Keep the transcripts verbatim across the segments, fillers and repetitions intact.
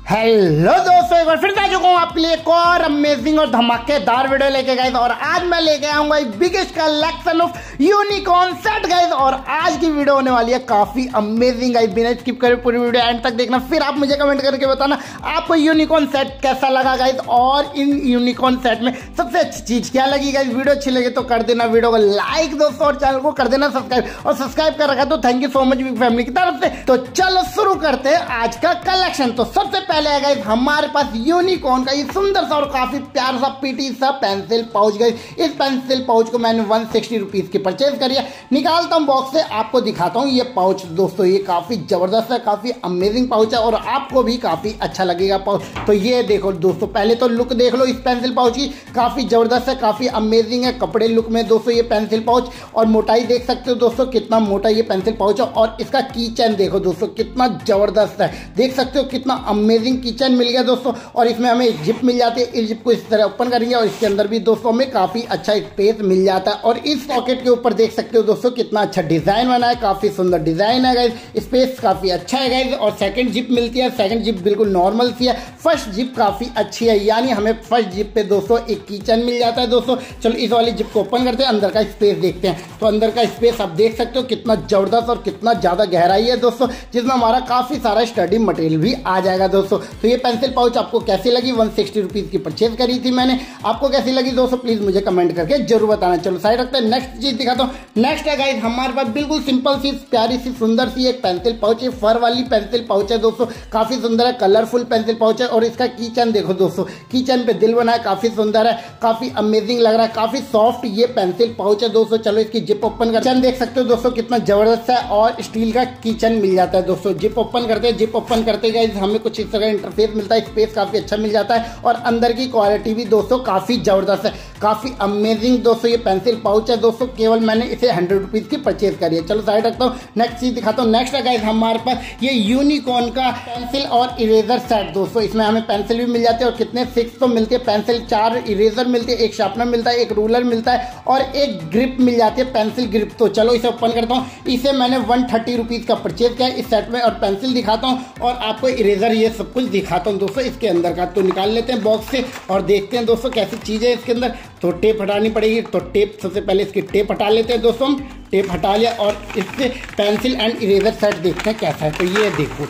Hello दोस्तों, एक बार फिर से आ चुका हूँ आपके लिए एक और अमेजिंग और धमाकेदार वीडियो लेके गाइस। और आज मैं लेके आऊंगा एक biggest collection of unicorn set guys. और आज की वीडियो होने वाली है काफी अमेजिंग गाइस। बिना स्किप करे पूरी वीडियो एंड तक देखना, फिर आप मुझे कमेंट करके बताना आपको यूनिकॉर्न सेट कैसा लगा गाइस। और इन यूनिकॉर्न सेट में सबसे अच्छी चीज क्या लगी गाइस। वीडियो अच्छी लगे तो कर देना वीडियो को लाइक दोस्तों, और चैनल को कर देना सब्सक्राइब। और सब्सक्राइब कर रखा तो thank you so much big family की तरफ से। तो चलो शुरू करते हैं आज का कलेक्शन। तो सबसे पहले है गाइस हमारे पास यूनिकॉर्न का ये सुंदर सा और काफी प्यारा सा पीटी सा पेंसिल पाउच गाइस। इस पेंसिल पाउच को मैंने वन सिक्सटी रुपीज की परचेज करी है। निकालता हूं बॉक्स से, आपको दिखाता हूं ये पाउच दोस्तों। ये काफी जबरदस्त है, काफी अमेजिंग पाउच है और आपको भी काफी अच्छा लगेगा पाउच। तो ये देखो दोस्तों, पहले तो लुक देख लो इस पेंसिल पाउच की, काफी जबरदस्त है, काफी अमेजिंग है कपड़े लुक में दोस्तों ये पेंसिल पाउच। और मोटाई देख सकते हो दोस्तों कितना मोटा ये पेंसिल पाउच है। और इसका की चैन देखो दोस्तों कितना जबरदस्त है, देख सकते हो कितना अमेजिंग की चैन मिल गया दोस्तों। और इसमें हमें एक जिप मिल जाती है, इस जिप को इस तरह ओपन करेंगे और इसके अंदर भी दोस्तों हमें काफी अच्छा स्पेस मिल जाता है। और इस पॉकेट के ऊपर देख सकते हो दोस्तों कितना अच्छा डिजाइन बना है, काफी सुंदर डिजाइन है गाइस। स्पेस काफी अच्छा है गाइस। और सेकंड जिप मिलती है, सेकंड जिप बिल्कुल नॉर्मल सी है। फर्स्ट जिप काफी अच्छी है, यानी हमें फर्स्ट जिप पे दोस्तों एक कीचन मिल जाता है दोस्तों। चलो इस वाली जिप को ओपन करते हैं, अंदर का स्पेस देखते हैं। तो अंदर का स्पेस आप देख सकते हो कितना जबरदस्त और कितना ज्यादा गहराई है दोस्तों, जिसमें हमारा काफी सारा स्टडी मटेरियल भी आ जाएगा दोस्तों। तो ये पेंसिल पाउच आपको कैसी लगी, वन सिक्सटी रुपीज की परचेज करी थी मैंने, आपको कैसी लगी दोस्तों प्लीज मुझे कमेंट करके जरूर बताना। चलो साइड रखते हैं, नेक्स्ट चीज दिखाता हूँ। नेक्स्ट है गाइस हमारे पास बिल्कुल सिंपल सी प्यारी सी सुंदर सी एक पेंसिल पाउच है। फर वाली पेंसिल पाउच है दोस्तों, काफी सुंदर है, कलरफुल पेंसिल पाउच है। और इसका की चैन देखो दोस्तों, की चैन पे दिल बना है, काफी सुंदर है, काफी अमेजिंग लग रहा है, काफी सॉफ्ट ये पेंसिल पाउच है दोस्तों। चलो इसकी जिप ओपन कर, चैन देख सकते हो दोस्तों कितना जबरदस्त है। और स्टील का किचन मिल जाता है दोस्तों। जिप ओपन करते हैं, जिप ओपन करते गाइस हमें कुछ इस तरह इंटरफेस मिलता है, स्पेस काफी अच्छा मिल जाता है। और अंदर की क्वालिटी भी दोस्तों काफी जबरदस्त है, काफी अमेजिंग दोस्तों ये पेंसिल पाउच है दोस्तों। केवल मैंने इसे हंड्रेड रुपीज की परचेज करी है। चलो साइड रखता हूँ, नेक्स्ट चीज दिखाता हूँ। नेक्स्ट है गाइस हमारे पास ये यूनिकॉर्न का पेंसिल और इरेजर सेट दोस्तों। इसमें हमें पेंसिल भी मिल जाती है और कितने सिक्स तो मिलती है पेंसिल, चार इरेजर मिलती है, एक शार्पनर मिलता है, एक रूलर मिलता है और एक ग्रिप मिल जाती है पेंसिल ग्रिप। तो चलो इसे ओपन करता हूँ। इसे मैंने वन थर्टी रुपीज का परचेज किया इस सेट में। और पेंसिल दिखाता हूँ और आपको इरेजर ये सब कुछ दिखाता हूँ दोस्तों इसके अंदर का। तो निकाल लेते हैं बॉक्स से और देखते हैं दोस्तों कैसी चीज है इसके अंदर। तो टेप हटानी पड़ेगी, तो टेप सबसे पहले इसकी टेप हटा लेते हैं दोस्तों। हम टेप हटा लिया और इससे पेंसिल एंड इरेजर सेट देखते हैं कैसा है। तो ये देखो,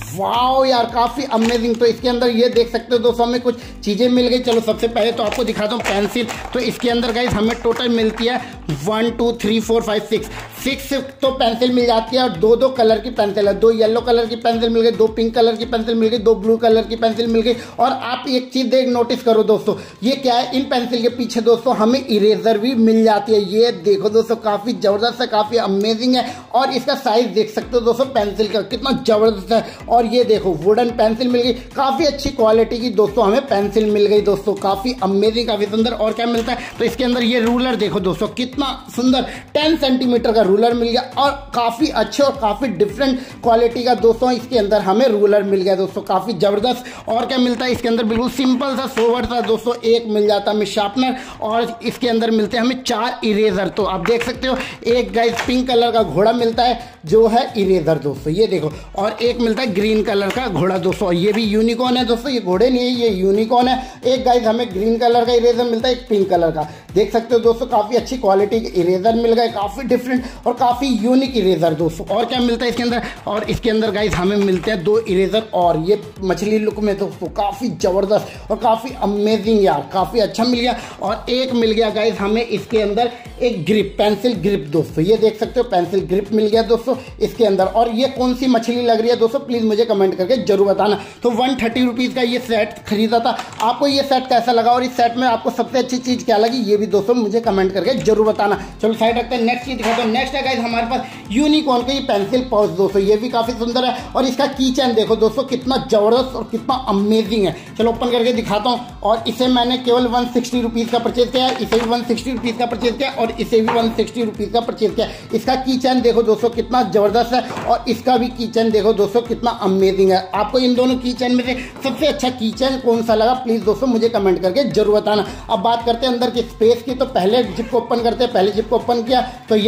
वाओ यार काफी अमेजिंग। तो इसके अंदर ये देख सकते हो दोस्तों हमें कुछ चीजें मिल गई। चलो सबसे पहले तो आपको दिखाता हूँ पेंसिल। तो इसके अंदर गाइस हमें टोटल मिलती है one two three four five six six तो पेंसिल मिल जाती है। और दो दो कलर की पेंसिल है, दो येलो कलर की पेंसिल मिल गई, दो पिंक कलर की पेंसिल मिल गई, दो ब्लू कलर की पेंसिल मिल गई। और आप एक चीज देख नोटिस करो दोस्तों, ये क्या है, इन पेंसिल के पीछे दोस्तों हमें इरेजर भी मिल जाती है। ये देखो दोस्तों काफी जबरदस्त है, काफी अमेजिंग है। और इसका साइज देख सकते हो दोस्तों पेंसिल का कितना जबरदस्त है। और ये देखो वुडन पेंसिल मिल गई, काफी अच्छी क्वालिटी की दोस्तों हमें पेंसिल मिल गई दोस्तों, काफी अमेजिंग, काफी सुंदर। और क्या मिलता है, तो इसके अंदर ये रूलर देखो दोस्तों कितना सुंदर, टेन सेंटीमीटर का रूलर मिल गया। और काफी अच्छे और काफी डिफरेंट क्वालिटी का दोस्तों इसके अंदर हमें रूलर मिल गया दोस्तों, काफी जबरदस्त। और क्या मिलता है इसके अंदर, बिल्कुल सिंपल सा सोवर सा दोस्तों एक मिल जाता है हमें शार्पनर। और इसके अंदर मिलते हैं हमें चार इरेजर। तो आप देख सकते हो एक गाइस पिंक कलर का घोड़ा मिलता है जो है इरेजर दोस्तों, ये देखो। और एक मिलता है ग्रीन कलर का घोड़ा दोस्तों, ये भी यूनिकॉर्न है दोस्तों, ये घोड़े नहीं है ये यूनिकॉर्न है। एक गाइस हमें ग्रीन कलर का इरेजर मिलता है, एक पिंक कलर का, देख सकते हो दोस्तों काफी अच्छी क्वालिटी के इरेजर मिल गए, काफी डिफरेंट और काफी यूनिक इरेजर दोस्तों। और क्या मिलता है इसके अंदर, और इसके अंदर गाइस हमें मिलते हैं दो इरेजर और ये मछली लुक में दोस्तों, काफी जबरदस्त और काफी अमेजिंग यार, काफी अच्छा मिल गया। और एक मिल गया गाइस हमें इसके अंदर एक ग्रिप, पेंसिल ग्रिप दोस्तों, ये देख सकते हो पेंसिल ग्रिप मिल गया दोस्तों इसके अंदर। और ये कौन सी मछली लग रही है दोस्तों प्लीज मुझे कमेंट करके जरूर बताना। तो वन थर्टी रुपीज का ये सेट खरीदा था, आपको ये सेट कैसा लगा और इस सेट में आपको सबसे अच्छी चीज क्या लगी ये भी दोस्तों मुझे कमेंट करके जरूर बताना। चलो साइड रखते हैं, नेक्स्ट चीज दिखाता हूं। नेक्स्ट है गाइस हमारे पास यूनिकॉर्न का ये पेंसिल पाउच दोस्तों, ये भी काफी सुंदर है। और इसका की चैन देखो दोस्तों कितना जबरदस्त और कितना अमेजिंग है। चलो ओपन करके दिखाता हूँ। और इसे मैंने केवल वन सिक्सटी रुपीज का परचेज किया, इसे भी वन सिक्सटी रुपीज का परचेज किया और इसे भी वन सिक्सटी रुपीज का परचेज किया। इसका की चैन देखो दोस्तों कितना जबरदस्त है और इसका भी की चैन देखो दोस्तों कितना अमेजिंग है। आपको इन दोनों की चैन में से सबसे अच्छा की चैन कौन सा लगा प्लीज दोस्तों मुझे कमेंट करके जरूर बताना। अब बात करते हैं अंदर की स्पेस की। तो पहले जिप को ओपन करते हैं, पहले जिप को ओपन किया तो ये नेट वाली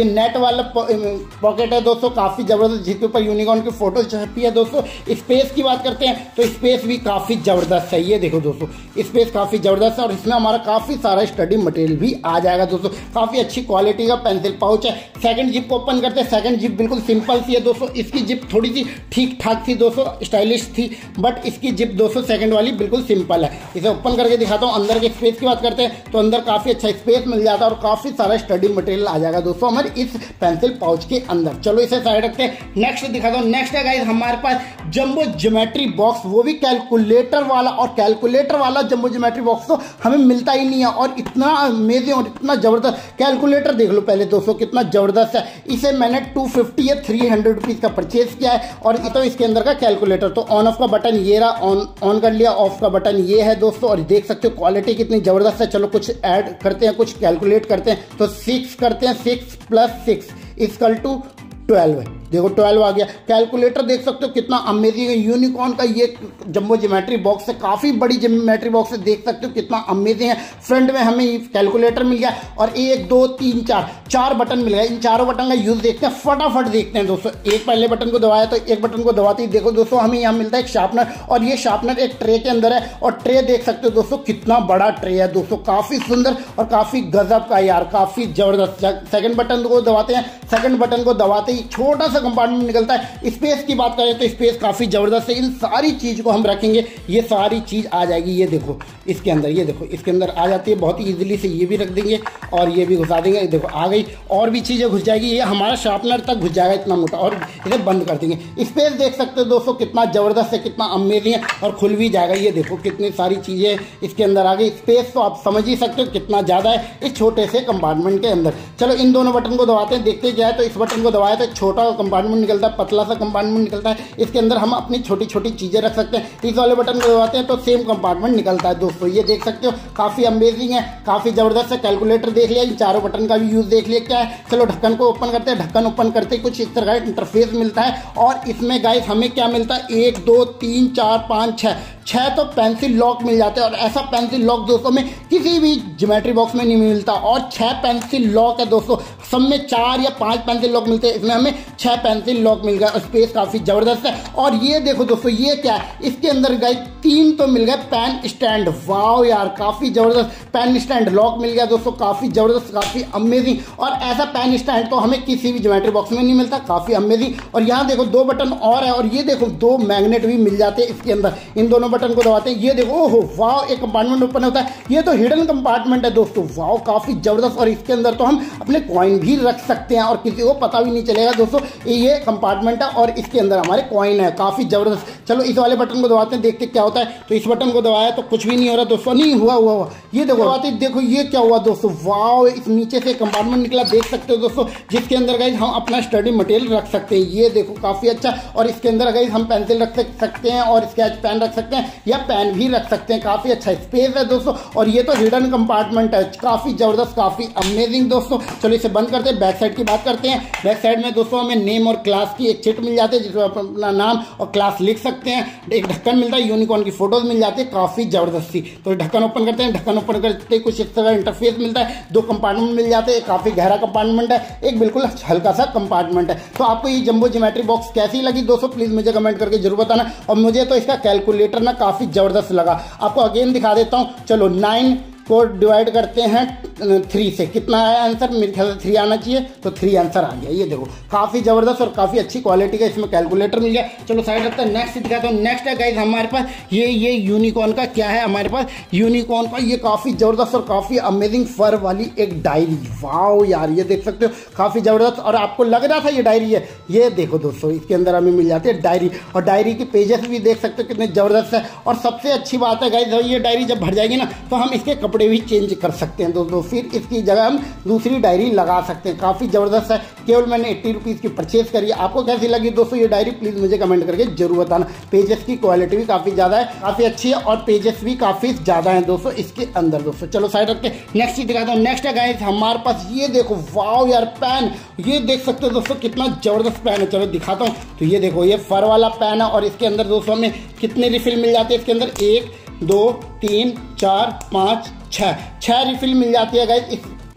वाला पॉकेट है दोस्तों, काफ़ी ज़बरदस्त, जिसके ऊपर यूनिकॉर्न की फोटो छपी है दोस्तों। स्पेस की बात करते हैं तो स्पेस भी काफ़ी ज़बरदस्त है। ये देखो दोस्तों, स्पेस काफ़ी ज़बरदस्त है और इसमें हमारा काफ़ी सारा स्टडी मटेरियल भी आ जाएगा दोस्तों। काफ़ी अच्छी क्वालिटी का पेंसिल पाउच है। सेकंड जिप को ओपन करते हैं। सेकंड जिप बिल्कुल सिंपल सी है दोस्तों। इसकी जिप थोड़ी सी ठीक ठाक थी दोस्तों, स्टाइलिश थी, बट इसकी जिप दोस्तों सेकंड वाली बिल्कुल सिंपल है। इसे ओपन करके दिखाता हूँ। अंदर के स्पेस की बात करते हैं तो अंदर काफ़ी अच्छा स्पेस मिल जाता है और काफ़ी सारा स्टडी मटेरियल आ जाएगा दोस्तों हमारे इस पेंसिल पाउच के अंदर। चलो इसे साइड रखते हैं। नेक्स्ट दिखाता हूँ। नेक्स्ट है गाइस हमारे पास जंबो ज्योमेट्री बॉक्स, वो भी कैलकुलेटर वाला। और कैलकुलेटर वाला जंबो ज्योमेट्री बॉक्स तो हमें मिलता ही नहीं है और इतना अमेजिंग और इतना जबरदस्त कैलकुलेटर देख लो पहले दोस्तों, कितना जबरदस्त है। इसे मैंने टू फिफ्टी या थ्री हंड्रेड रुपीज का परचेज किया है और तो इसके अंदर का कैलकुलेटर तो ऑन ऑफ का बटन ये रहा, ऑन ऑन कर लिया, ऑफ का बटन ये है दोस्तों। और देख सकते हो क्वालिटी कितनी जबरदस्त है। चलो कुछ ऐड करते हैं, कुछ कैलकुलेट करते हैं। तो सिक्स करते हैं, six plus six equal to twelve. देखो ट्वेल्व आ गया। कैलकुलेटर देख सकते हो कितना अमेजिंग है। यूनिकॉर्न का ये जंबो ज्योमेट्री बॉक्स है, काफ़ी बड़ी ज्योमेट्री बॉक्स है, देख सकते हो कितना अमेजिंग है। फ्रंट में हमें कैलकुलेटर मिल गया और एक दो तीन चार चार बटन मिल गया। इन चारों बटन का यूज देखते हैं, फटाफट देखते हैं दोस्तों। एक पहले बटन को दबाया तो एक बटन को दबाते ही देखो दोस्तों हमें यहाँ मिलता है एक शार्पनर और ये शार्पनर एक ट्रे के अंदर है और ट्रे देख सकते हो दोस्तों कितना बड़ा ट्रे है दोस्तों, काफ़ी सुंदर और काफ़ी गजब का यार, काफ़ी जबरदस्त। सेकंड बटन को दबाते हैं, सेकंड बटन को दबाते ही छोटा सा कंपार्टमेंट निकलता है। स्पेस की बात करें तो स्पेस काफ़ी ज़बरदस्त है। इन सारी चीज़ को हम रखेंगे, ये सारी चीज़ आ जाएगी। ये देखो इसके अंदर, ये देखो इसके अंदर आ जाती है बहुत ही ईजिली से। ये भी रख देंगे और ये भी घुसा देंगे, देखो आ गई। और भी चीज़ें घुस जाएगी, ये हमारा शार्पनर तक घुस जाएगा इतना मोटा और इसे बंद कर देंगे। स्पेस देख सकते हो दोस्तों कितना ज़बरदस्त है, कितना अमेजिंग है और खुल भी जाएगा। ये देखो कितनी सारी चीज़ें इसके अंदर आ गई। स्पेस तो आप समझ ही सकते हो कितना ज़्यादा है इस छोटे से कंपार्टमेंट के अंदर। चलो इन दोनों बटन को दबाते हैं, देखते क्या है। तो इस बटन को दबाया तो छोटा कंपार्टमेंट निकलता है, पतला सा कंपार्टमेंट निकलता है। इसके अंदर हम अपनी छोटी छोटी चीज़ें रख सकते हैं। इस वाले बटन को दबाते हैं तो सेम कंपार्टमेंट निकलता है दोस्तों। ये देख सकते हो काफ़ी अमेजिंग है, काफ़ी ज़बरदस्त है। कैलकुलेटर देख लिया, इन चारों बटन का भी यूज़ देख लिया क्या है। चलो ढक्कन को ओपन करते हैं। ढक्कन ओपन करते ही कुछ इस तरह का इंटरफेस मिलता है और इसमें गाइस हमें क्या मिलता है, एक दो तीन चार पाँच छः छः तो पेंसिल लॉक मिल जाते हैं। और ऐसा पेंसिल लॉक दोस्तों में किसी भी ज्योमेट्री बॉक्स में नहीं मिलता। और छः पेंसिल लॉक है दोस्तों, सब में चार या पांच पेंसिल लॉक मिलते हैं, इसमें हमें छः पेंसिल लॉक मिल गया। स्पेस काफ़ी ज़बरदस्त है। और ये देखो दोस्तों ये क्या है, इसके अंदर गाइस तीन तो मिल गए पेन स्टैंड। वाओ यार, काफ़ी ज़बरदस्त पेन स्टैंड लॉक मिल गया दोस्तों, काफ़ी ज़बरदस्त, काफ़ी अमेजिंग। और ऐसा पेन स्टैंड तो हमें किसी भी ज्योमेट्री बॉक्स में नहीं मिलता, काफ़ी अमेजिंग। और यहाँ देखो दो बटन और है और ये देखो दो मैग्नेट भी मिल जाते हैं इसके अंदर। इन दोनों बटन को दबाते हैं, ये देखो ओहो वाओ, एक कंपार्टमेंट ओपन होता है। ये तो हिडन कंपार्टमेंट है दोस्तों, वाओ काफ़ी ज़बरदस्त। और इसके अंदर तो हम अपने कॉइन भी रख सकते हैं और किसी को पता भी नहीं चलेगा दोस्तों ये कंपार्टमेंट है और इसके अंदर हमारे कॉइन है, काफ़ी ज़बरदस्त। चलो इस वाले बटन को दबाते हैं, देखते क्या होता है। तो इस बटन को दबाया तो कुछ भी नहीं हो रहा दोस्तों, नहीं हुआ हुआ हुआ ये देखो दबाते देखो ये क्या हुआ दोस्तों, वाओ इस नीचे से कंपार्टमेंट निकला, देख सकते हो दोस्तों, जिसके अंदर गाइस हम अपना स्टडी मटेरियल रख सकते हैं। ये देखो काफ़ी अच्छा। और इसके अंदर गाइस हम पेंसिल रख सकते हैं और स्केच पेन रख सकते हैं या पेन भी रख सकते हैं। काफ़ी अच्छा स्पेस है दोस्तों। और ये तो हिडन कंपार्टमेंट है, काफ़ी ज़बरदस्त, काफ़ी अमेजिंग दोस्तों। चलो इसे बंद करते हैं। बैक साइड की बात करते हैं। बैक साइड में दोस्तों हमें नेम और क्लास की एक चिट मिल जाती है जिसमें अपना नाम और क्लास लिख सकते हैं। एक ढक्कन मिलता है, यूनिकॉर्न की फोटोज मिल जाती है, काफ़ी ज़बरदस्ती। तो ढक्कन ओपन करते हैं, ढक्कन ओपन करते कुछ इस तरह इंटरफेस मिलता है। दो कंपार्टमेंट मिल जाते हैं, काफ़ी गहरा कंपार्टमेंट है, एक बिल्कुल हल्का सा कंपार्टमेंट है। तो आपको ये जंबो ज्योमेट्री बॉक्स कैसी लगी दोस्तों, प्लीज़ मुझे कमेंट करके जरूर बताना। और मुझे तो इसका कैलकुलेटर ना काफ़ी ज़बरदस्त लगा। आपको अगेन दिखा देता हूँ। चलो नाइन को डिवाइड करते हैं थ्री से, कितना आया आंसर, मेरे ख्याल से थ्री आना चाहिए, तो थ्री आंसर आ गया। ये देखो काफ़ी ज़बरदस्त और काफ़ी अच्छी क्वालिटी का इसमें कैलकुलेटर मिल गया। चलो साइड रखते हैं। नेक्स्ट दिखाता हूँ। नेक्स्ट है गाइस हमारे पास ये ये यूनिकॉर्न का क्या है, हमारे पास यूनिकॉर्न का ये काफ़ी ज़बरदस्त और काफ़ी अमेजिंग फर वाली एक डायरी। वाओ यार, ये देख सकते हो काफ़ी ज़बरदस्त। और आपको लग रहा था ये डायरी है, ये देखो दोस्तों इसके अंदर हमें मिल जाती है डायरी। और डायरी की पेजेस भी देख सकते हो कितने ज़बरदस्त है। और सबसे अच्छी बात है गाइस, ये डायरी जब भर जाएगी ना तो हम इसके कपड़े भी चेंज कर सकते हैं दोस्तों, फिर इसकी जगह हम दूसरी डायरी लगा सकते हैं। काफ़ी ज़बरदस्त है। केवल मैंने एट्टी रुपीज़ की परचेज करी है। आपको कैसी लगी दोस्तों ये डायरी, प्लीज़ मुझे कमेंट करके जरूर बताना। पेजेस की क्वालिटी भी काफ़ी ज़्यादा है, काफ़ी अच्छी है और पेजेस भी काफ़ी ज़्यादा हैं दोस्तों इसके अंदर दोस्तों। चलो साइड रखते हैं। नेक्स्ट चीज़ दिखाता हूँ। नेक्स्ट है गाइस हमारे पास ये देखो, वाओ यार पेन, ये देख सकते हो दोस्तों कितना ज़बरदस्त पेन है। चलो दिखाता हूँ। तो ये देखो ये फर वाला पेन है और इसके अंदर दोस्तों हमें कितने रिफिल मिल जाते हैं, इसके अंदर एक दो तीन चार पाँच छः छः रिफिल मिल जाती है गाइस इस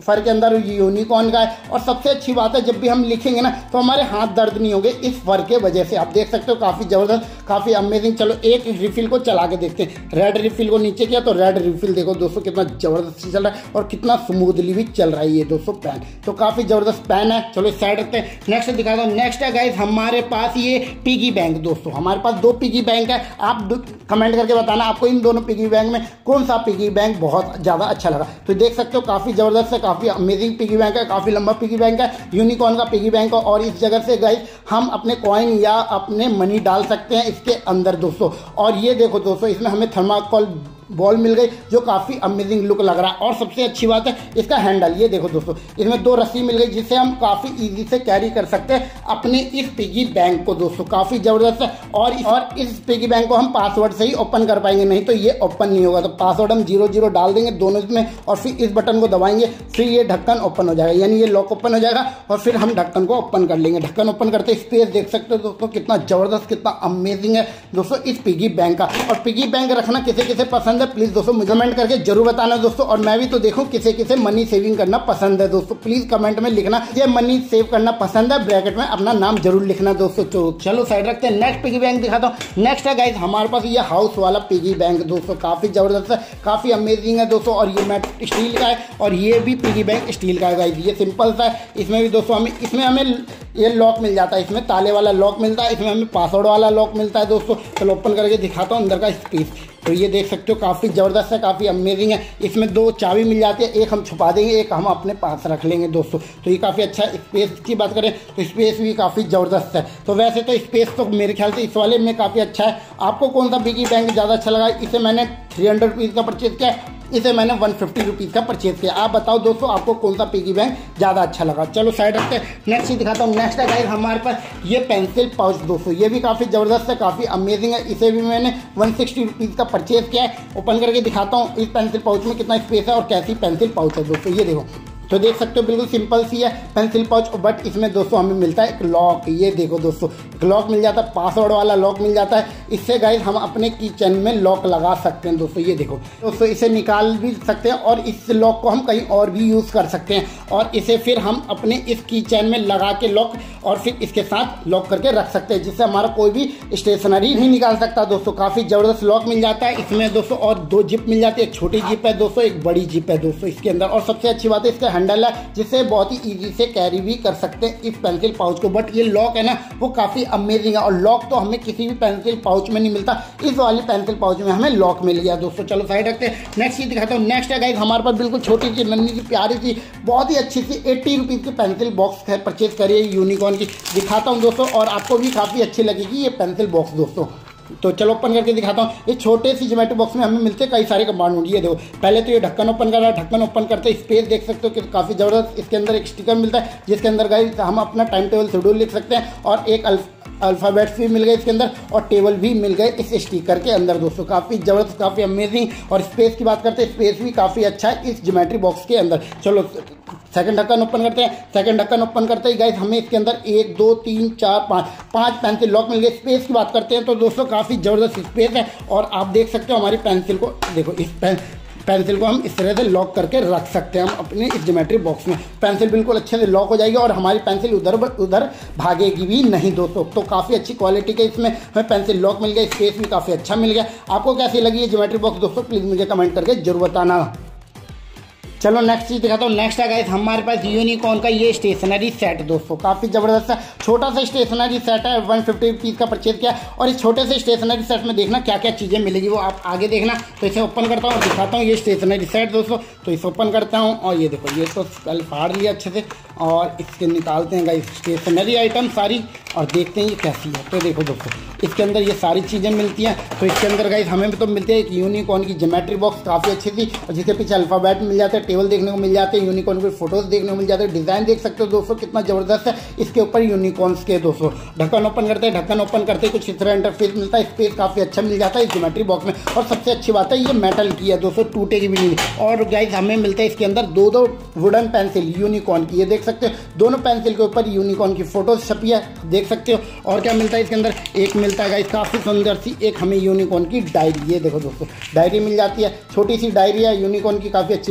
फर के अंदर यूनिकॉर्न का है। और सबसे अच्छी बात है, जब भी हम लिखेंगे ना तो हमारे हाथ दर्द नहीं होंगे इस फर के वजह से। आप देख सकते हो काफ़ी ज़बरदस्त, काफ़ी अमेजिंग। चलो एक रिफिल को चला के देखते हैं। रेड रिफिल को नीचे किया तो रेड रिफिल देखो दोस्तों कितना ज़बरदस्त चल रहा है और कितना स्मूथली भी चल रहा है ये दोस्तों पेन। तो काफ़ी ज़बरदस्त पेन है। चलो इस साइड रखते हैं। नेक्स्ट दिखाता हूँ। नेक्स्ट है गाइस हमारे पास ये पिगी बैंक दोस्तों। हमारे पास दो पिगी बैंक है। आप कमेंट करके बताना आपको इन दोनों पिगी बैंक में कौन सा पिगी बैंक बहुत ज़्यादा अच्छा लगा। तो देख सकते हो काफ़ी ज़बरदस्त है, काफ़ी अमेजिंग पिगी बैंक है, काफ़ी लंबा पिगी बैंक है, यूनिकॉर्न का पिगी बैंक है। और इस जगह से गाइस हम अपने कॉइन या अपने मनी डाल सकते हैं इसके अंदर दोस्तों। और ये देखो दोस्तों इसमें हमें थर्माकोल बॉल मिल गई जो काफ़ी अमेजिंग लुक लग रहा है। और सबसे अच्छी बात है इसका हैंडल, ये देखो दोस्तों इसमें दो रस्सी मिल गई जिससे हम काफ़ी इजी से कैरी कर सकते हैं अपने इस पिगी बैंक को दोस्तों। काफ़ी ज़बरदस्त है। और इस, और इस पिगी बैंक को हम पासवर्ड से ही ओपन कर पाएंगे, नहीं तो ये ओपन नहीं होगा। तो पासवर्ड हम जीरो जीरो डाल देंगे दोनों में और फिर इस बटन को दबाएंगे, फिर ये ढक्कन ओपन हो जाएगा, यानी ये लॉक ओपन हो जाएगा और फिर हम ढक्कन को ओपन कर लेंगे। ढक्कन ओपन करते स्पेस देख सकते हो दोस्तों कितना ज़बरदस्त, कितना अमेजिंग है दोस्तों इस पिगी बैंक का। और पिगी बैंक रखना किसे किसे पसंद है प्लीज़ दोस्तों मुझे कमेंट करके जरूर बताना दोस्तों। और मैं भी तो देखूं किसे किसे मनी सेविंग करना पसंद है दोस्तों, प्लीज कमेंट में लिखना ये मनी सेव करना पसंद है, ब्रैकेट में अपना नाम जरूर लिखना दोस्तों। तो चलो साइड रखते हैं। नेक्स्ट पिगी बैंक दिखाता हूँ। नेक्स्ट है गाइस हमारे पास ये हाउस वाला पिगी बैंक दोस्तों। काफी जबरदस्त है, काफी अमेजिंग है दोस्तों। और ये मैट स्टील का है और ये भी पिगी बैंक स्टील का है गाइस। ये सिंपल सा है। इसमें भी दोस्तों हमें इसमें हमें ये लॉक मिल जाता है, इसमें ताले वाला लॉक मिलता है, इसमें हमें पासवर्ड वाला लॉक मिलता है दोस्तों। चलो ओपन करके दिखाता हूँ अंदर का स्पेस। तो ये देख सकते हो काफ़ी ज़बरदस्त है, काफ़ी अमेजिंग है। इसमें दो चाबी मिल जाती है, एक हम छुपा देंगे, एक हम अपने पास रख लेंगे दोस्तों। तो ये काफ़ी अच्छा है। स्पेस की बात करें तो स्पेस भी काफ़ी ज़बरदस्त है। तो वैसे तो स्पेस तो मेरे ख्याल से इस वाले में काफ़ी अच्छा है। आपको कौन सा पिगी बैंक ज़्यादा अच्छा लगा? इसे मैंने थ्री हंड्रेड रुपीज़ का परचेज किया है, इसे मैंने वन फिफ्टी रुपीज़ का परचेज किया। आप बताओ दोस्तों आपको कौन सा पिगी बैंक ज़्यादा अच्छा लगा। चलो साइड रखते हैं। नेक्स्ट ही दिखाता हूँ। नेक्स्ट है गाइस हमारे पास ये पेंसिल पाउच दोस्तों। ये भी काफ़ी ज़बरदस्त है, काफ़ी अमेजिंग है। इसे भी मैंने वन सिक्सटी रुपीज़ का परचेज किया है। ओपन करके दिखाता हूँ इस पेंसिल पाउच में कितना स्पेस है और कैसी पेंसिल पाउच है दोस्तों। ये देखो तो देख सकते हो बिल्कुल सिंपल सी है पेंसिल पाउच, बट इसमें दोस्तों हमें मिलता है एक लॉक। ये देखो दोस्तों एक लॉक मिल जाता है, पासवर्ड वाला लॉक मिल जाता है। इससे गाइस हम अपने किचन में लॉक लगा सकते हैं दोस्तों। ये देखो दोस्तों इसे निकाल भी सकते हैं और इस लॉक को हम कहीं और भी यूज़ कर सकते हैं। और इसे फिर हम अपने इस किचन में लगा के लॉक और फिर इसके साथ लॉक करके रख सकते हैं, जिससे हमारा कोई भी स्टेशनरी नहीं निकाल सकता दोस्तों। काफ़ी ज़बरदस्त लॉक मिल जाता है इसमें दोस्तों। और दो जिप मिल जाती है, एक छोटी जिप है दोस्तों, एक बड़ी जिप है दोस्तों इसके अंदर। और सबसे अच्छी बात है इसका हैंडल है जिससे बहुत ही इजी से कैरी भी कर सकते हैं इस पेंसिल पाउच को। बट ये लॉक है ना वो काफ़ी अमेजिंग है और लॉक तो हमें किसी भी पेंसिल पाउच में नहीं मिलता, इस वाले पेंसिल पाउच में हमें लॉक मिल गया दोस्तों। चलो साइड रखते हैं। नेक्स्ट ये दिखाता हूँ। नेक्स्ट है गाइस हमारे पास बिल्कुल छोटी सी नन्ही सी प्यारी सी बहुत ही अच्छी सी एट्टी रुपीज़ की पेंसिल बॉक्स है, परचेज करिए यूनिकॉर्न की। दिखाता हूँ दोस्तों और आपको भी काफ़ी अच्छी लगेगी ये पेंसिल बॉक्स दोस्तों। तो चलो ओपन करके दिखाता हूँ। ये छोटे सी ज्योमेट्री बॉक्स में हमें मिलते हैं कई सारे कंपार्टमेंट। ये देखो पहले तो ये ढक्कन ओपन कर रहा है, ढक्कन ओपन करते स्पेस देख सकते हो कि काफ़ी ज़बरदस्त। इसके अंदर एक स्टिकर मिलता है जिसके अंदर गाइस हम अपना टाइम टेबल शेड्यूल लिख सकते हैं और एक अल्फ़ाबेट्स भी मिल गए इसके अंदर और टेबल भी मिल गए इस स्टिकर के अंदर दोस्तों। काफ़ी ज़बरदस्त, काफ़ी अमेजिंग। और स्पेस की बात करते हैं, स्पेस भी काफ़ी अच्छा है इस ज्योमेट्री बॉक्स के अंदर। चलो सेकंड ढक्कन ओपन करते हैं। सेकंड ढक्कन ओपन करते ही गाइस हमें इसके अंदर एक दो तीन चार पाँच पाँच पेंसिल लॉक मिल गए। स्पेस की बात करते हैं तो दोस्तों काफ़ी ज़बरदस्त स्पेस है और आप देख सकते हो हमारी पेंसिल को, देखो इस पेन पेंसिल को हम इस तरह से लॉक करके रख सकते हैं हम अपने इस ज्योमेट्री बॉक्स में। पेंसिल बिल्कुल अच्छे से लॉक हो जाएगी और हमारी पेंसिल उधर उधर भागेगी भी नहीं दोस्तों। तो काफ़ी अच्छी क्वालिटी के इसमें हमें पेंसिल लॉक मिल गया, स्पेस भी काफ़ी अच्छा मिल गया। आपको कैसी लगी ये ज्योमेट्री बॉक्स दोस्तों प्लीज़ मुझे कमेंट करके जरूर बताना। चलो नेक्स्ट चीज़ दिखाता हूँ। नेक्स्ट है गाइस हमारे पास यूनिकॉर्न का ये स्टेशनरी सेट दोस्तों। काफ़ी ज़बरदस्त है, छोटा सा स्टेशनरी सेट है, वन फिफ्टी रुपीज़ का परचेज किया। और इस छोटे से स्टेशनरी सेट में देखना क्या क्या चीज़ें मिलेगी वो आप आगे देखना। तो इसे ओपन करता हूँ और दिखाता हूँ ये स्टेशनरी सेट दोस्तों। तो इसे ओपन करता हूँ और ये देखो ये तो पहले फाड़ लिया अच्छे से और इसके निकालते हैं गाइस स्टेशनरी आइटम सारी और देखते हैं ये कैसी है। तो देखो दोस्तों इसके अंदर ये सारी चीज़ें मिलती हैं। तो इसके अंदर गाइस हमें भी तो मिलती है एक यूनिकॉर्न की ज्योमेट्री बॉक्स काफ़ी अच्छी थी और जिसके पीछे अल्फ़ाबेट मिल जाते हैं, टेबल देखने को मिल जाते हैं, यूनिकॉर्न के फोटोज देखने को मिल जाते हैं। डिज़ाइन देख सकते हो दोस्तों कितना ज़बरदस्त है इसके ऊपर यूनिकॉर्न्स के दोस्तों। ढक्कन ओपन करते हैं, ढक्कन ओपन करते कुछ इस तरह इंटरफेस मिलता है, स्पेस काफ़ी अच्छा मिल जाता है इस ज्योमेट्री बॉक्स में। और सबसे अच्छी बात है ये मेटल की है दोस्तों, टूटेगी भी नहीं। और गाइस हमें मिलता है इसके अंदर दो दो वुडन पेंसिल यूनिकॉर्न की, ये देख सकते हो दोनों पेंसिल के ऊपर यूनिकॉर्न की फोटोज छपी है, देख सकते हो। और क्या मिलता है इसके अंदर, एक मिलता है गाइस काफ़ी सुंदर सी एक हमें यूनिकॉर्न की डायरी, ये देखो दोस्तों डायरी मिल जाती है, छोटी सी डायरी है यूनिकॉर्न की, काफ़ी अच्छी पिक्चर्स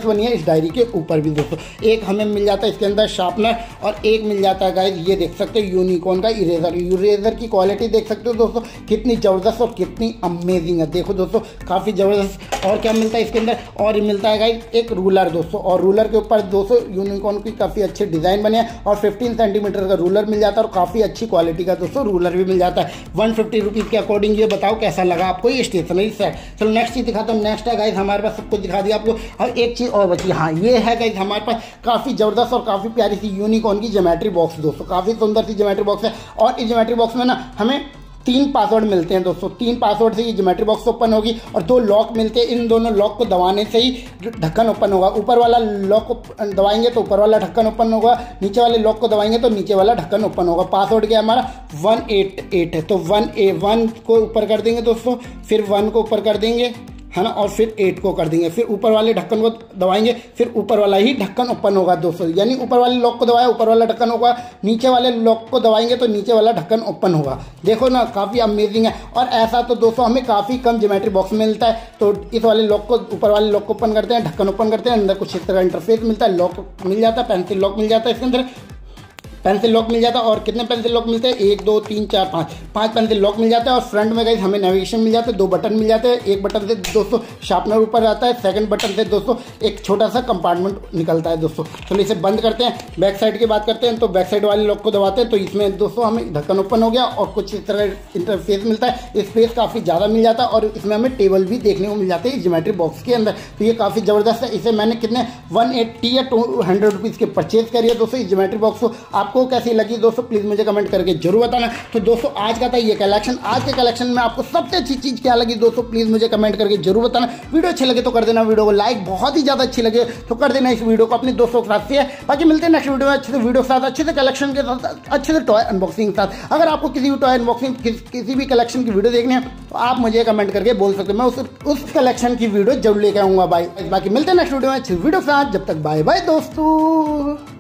बनी है इस डायरी के ऊपर भी दोस्तों। एक हमें मिल जाता है इसके अंदर शार्पनर और एक मिल जाता है गाइस, ये देख सकते हो यूनिकॉर्न का इरेजर। इरेजर की क्वालिटी देख सकते हो दोस्तों कितनी ज़बरदस्त और कितनी अमेजिंग है। देखो दोस्तों काफ़ी ज़बरदस्त। और क्या मिलता है इसके अंदर, और मिलता है गाइस एक रूलर दोस्तों, और रूलर के ऊपर दोस्तों यूनिकॉर्न की काफ़ी अच्छे डिज़ाइन बने हैं और पंद्रह सेंटीमीटर का रूलर मिल जाता है और काफ़ी अच्छी क्वालिटी का दोस्तों रूलर भी मिल जाता है वन फिफ्टी रुपीज़ के अकॉर्डिंग। ये बताओ कैसा लगा आपको ये स्टेशनरी सेट। चलो नेक्स्ट चीज़ दिखाता हूँ। नेक्स्ट है गाइस हमारे पास सब कुछ दिखा दिया आपको, और एक चीज़ और बची। हाँ ये है गाइस हमारे पास काफ़ी ज़बरदस्त और काफ़ी प्यारी सी यूनिकॉर्न की ज्योमेट्री बॉक्स दोस्तों, काफ़ी सुंदर सी ज्योमेट्री बॉक्स है। और इस ज्योमेट्री बॉक्स में ना हमें तीन पासवर्ड मिलते हैं दोस्तों। तीन पासवर्ड से ये ज्योमेट्री बॉक्स ओपन होगी और दो लॉक मिलते हैं। इन दोनों लॉक को दबाने से ही ढक्कन ओपन होगा। ऊपर वाला लॉक को दबाएंगे तो ऊपर वाला ढक्कन ओपन होगा, नीचे वाले लॉक को दबाएंगे तो नीचे वाला ढक्कन ओपन होगा। पासवर्ड क्या हमारा वन एट एट है, तो वन ए वन को ऊपर कर देंगे दोस्तों, फिर वन को ऊपर कर देंगे है ना, और फिर एट को कर देंगे, फिर ऊपर वाले ढक्कन को दबाएंगे, फिर ऊपर वाला ही ढक्कन ओपन होगा दोस्तों। यानी ऊपर वाले लॉक को दबाया ऊपर वाला ढक्कन होगा, नीचे वाले लॉक को दबाएंगे तो नीचे वाला ढक्कन ओपन होगा। देखो ना काफ़ी अमेजिंग है। और ऐसा तो दोस्तों हमें काफ़ी कम ज्योमेट्री बॉक्स में मिलता है। तो इस वाले लॉक को ऊपर वाले लॉक को ओपन करते हैं, ढक्कन ओपन करते हैं, अंदर कुछ इस तरह का इंटरफेस मिलता है, लॉक मिल जाता है, पेंसिल लॉक मिल जाता है इसके अंदर, पेंसिल लॉक मिल जाता है। और कितने पेंसिल लॉक मिलते हैं, एक दो तीन चार पाँच पाँच पेंसिल लॉक मिल जाता है। और फ्रंट में गाइस हमें नेविगेशन मिल जाता है, दो बटन मिल जाते हैं। एक बटन से दोस्तों शार्पनर ऊपर आता है, सेकंड बटन से दोस्तों एक छोटा सा कंपार्टमेंट निकलता है दोस्तों। चलो इसे बंद करते हैं। बैक साइड की बात करते हैं तो बैक साइड वाले लॉक को दबाते हैं तो इसमें दोस्तों हमें ढक्कन ओपन हो गया और कुछ इस तरह इंटरफेस मिलता है। स्पेस काफ़ी ज़्यादा मिल जाता है और इसमें हमें टेबल भी देखने को मिल जाते हैं ज्योमेट्री बॉक्स के अंदर। तो ये काफ़ी ज़बरदस्त है। इसे मैंने कितने वन एट्टी या टू हंड्रेड रुपीज़ के परचेज करिए दोस्तों इस ज्योमेट्री बॉक्स को। आपको कैसी लगी दोस्तों प्लीज मुझे कमेंट करके जरूर बताना। तो दोस्तों आज का था ये कलेक्शन। आज के कलेक्शन में आपको सबसे अच्छी चीज क्या लगी दोस्तों प्लीज मुझे कमेंट करके जरूर बताना। वीडियो अच्छे लगे तो कर देना वीडियो को लाइक, बहुत ही ज्यादा अच्छी लगे तो कर देना इस वीडियो को अपने दोस्तों के साथ शेयर। बाकी मिलते हैं नेक्स्ट वीडियो में अच्छे से वीडियो के साथ, अच्छे से कलेक्शन के साथ, अच्छे से टॉय अनबॉक्सिंग के साथ। अगर आपको किसी भी टॉय अनबॉक्सिंग किसी भी कलेक्शन की वीडियो देखनी है तो आप मुझे कमेंट करके बोल सकते हैं, मैं उस उस कलेक्शन की वीडियो जरूर लेकर आऊंगा। बाय। बाकी मिलते हैं नेक्स्ट वीडियो में अच्छे वीडियो के साथ, जब तक बाय बाय दोस्तों।